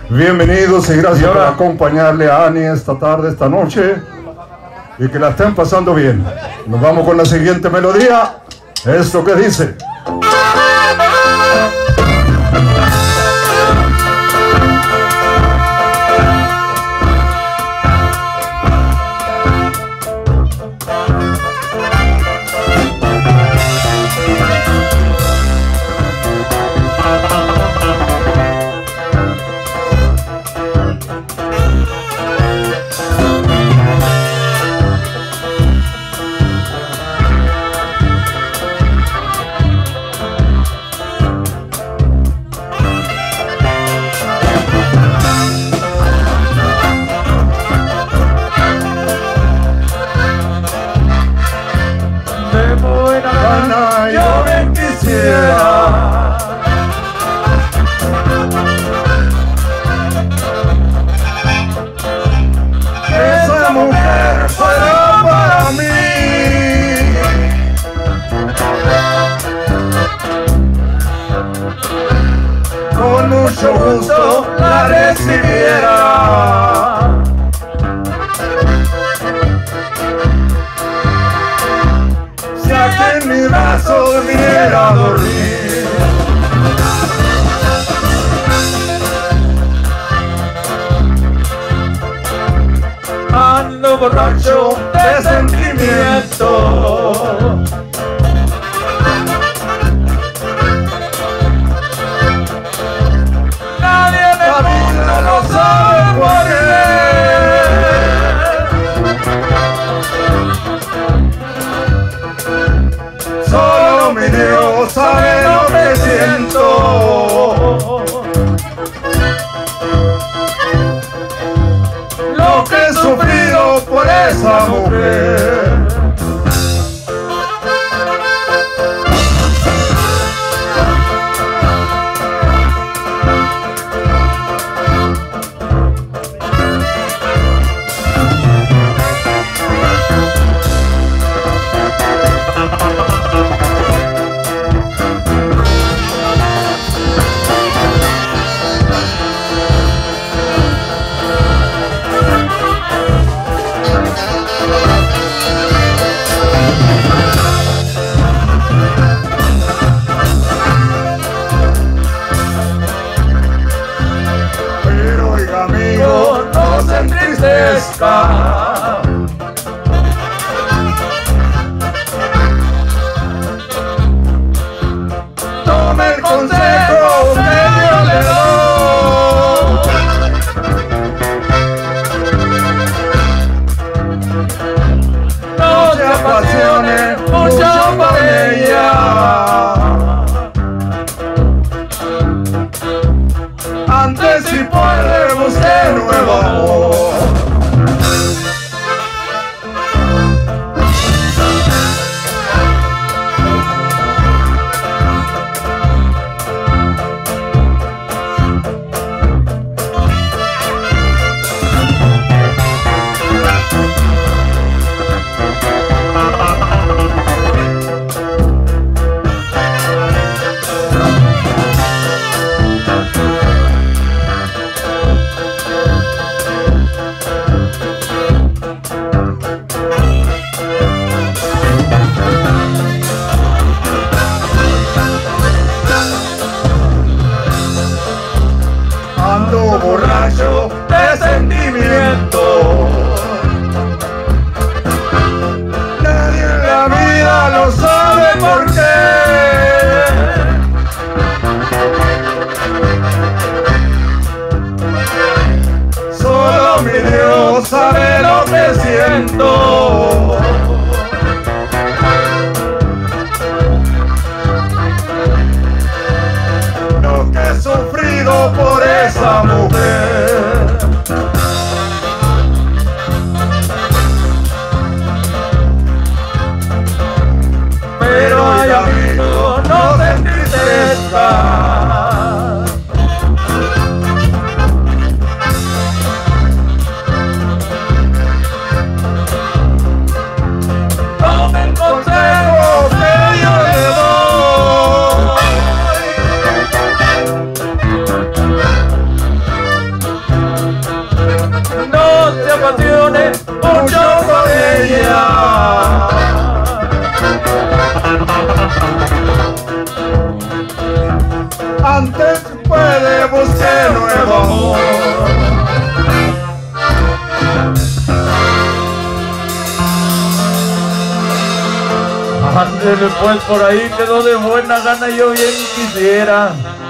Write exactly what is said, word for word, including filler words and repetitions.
Bienvenidos y gracias por acompañarle a Ani esta tarde, esta noche, y que la estén pasando bien. Nos vamos con la siguiente melodía. Esto que dice: esa mujer fuera para mí. Con mucho gusto la recibiera. Si aquí en mi brazo viniera a dormir. Ando borracho de sentimiento. Nadie en el mundo lo sabe por qué. Solo mi Dios sabe lo que siento. Lo que he sufrido por esa mujer. Tome el consejo que yo le doy. No se apasione mucho por ella. Antes si puede busque nuevo amor. Ando borracho de sentimiento. Nadie en la vida lo sabe por qué. Solo mi Dios sabe lo que siento. Lo que he sufrido por esa mujer. Pero ay amigo, no te entristezcas. mucho por ella. Antes puede buscar nuevo amor. Ándele pues, por ahí quedó de buena gana, yo bien quisiera